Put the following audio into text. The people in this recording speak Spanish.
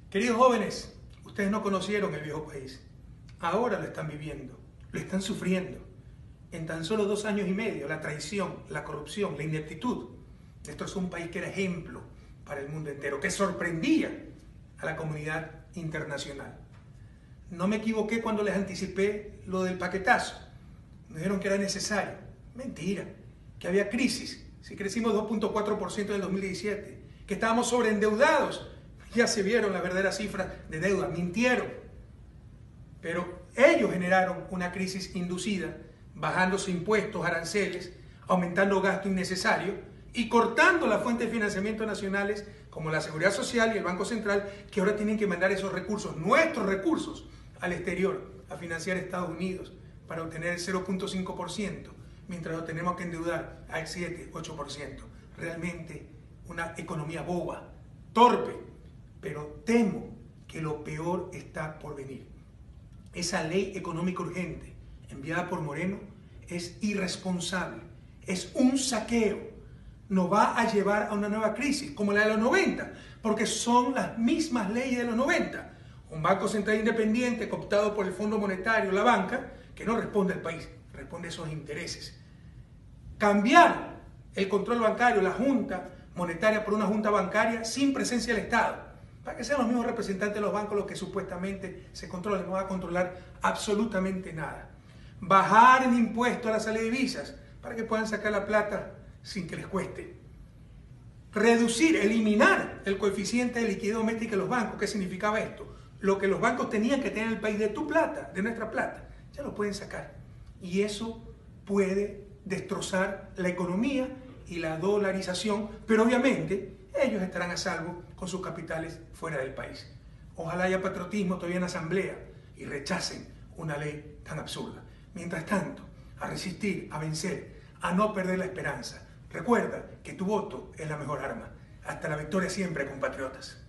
Queridos jóvenes, ustedes no conocieron el viejo país. Ahora lo están viviendo, lo están sufriendo. En tan solo 2 años y medio, la traición, la corrupción, la ineptitud. Esto es un país que era ejemplo para el mundo entero, que sorprendía a la comunidad internacional. No me equivoqué cuando les anticipé lo del paquetazo. Me dijeron que era necesario. Mentira, que había crisis. Si crecimos 2.4% en el 2017, que estábamos sobreendeudados. Ya se vieron las verdaderas cifras de deuda, mintieron. Pero ellos generaron una crisis inducida, bajándose impuestos, aranceles, aumentando gasto innecesario y cortando las fuentes de financiamiento nacionales como la Seguridad Social y el Banco Central, que ahora tienen que mandar esos recursos, nuestros recursos, al exterior, a financiar a Estados Unidos para obtener el 0.5%, mientras lo tenemos que endeudar al 7, 8%. Realmente una economía boba, torpe, pero temo que lo peor está por venir. Esa ley económica urgente enviada por Moreno es irresponsable, es un saqueo, nos va a llevar a una nueva crisis como la de los 90, porque son las mismas leyes de los 90. Un Banco Central independiente cooptado por el Fondo Monetario, la banca, que no responde al país, responde a esos intereses. Cambiar el control bancario, la junta monetaria por una junta bancaria sin presencia del Estado, para que sean los mismos representantes de los bancos los que supuestamente se controlen, no va a controlar absolutamente nada. Bajar el impuesto a la salida de divisas, para que puedan sacar la plata sin que les cueste. Reducir, eliminar el coeficiente de liquidez doméstica de los bancos. ¿Qué significaba esto? Lo que los bancos tenían que tener en el país de tu plata, de nuestra plata, ya lo pueden sacar. Y eso puede destrozar la economía y la dolarización, pero obviamente ellos estarán a salvo con sus capitales fuera del país. Ojalá haya patriotismo todavía en la Asamblea y rechacen una ley tan absurda. Mientras tanto, a resistir, a vencer, a no perder la esperanza. Recuerda que tu voto es la mejor arma. Hasta la victoria siempre, compatriotas.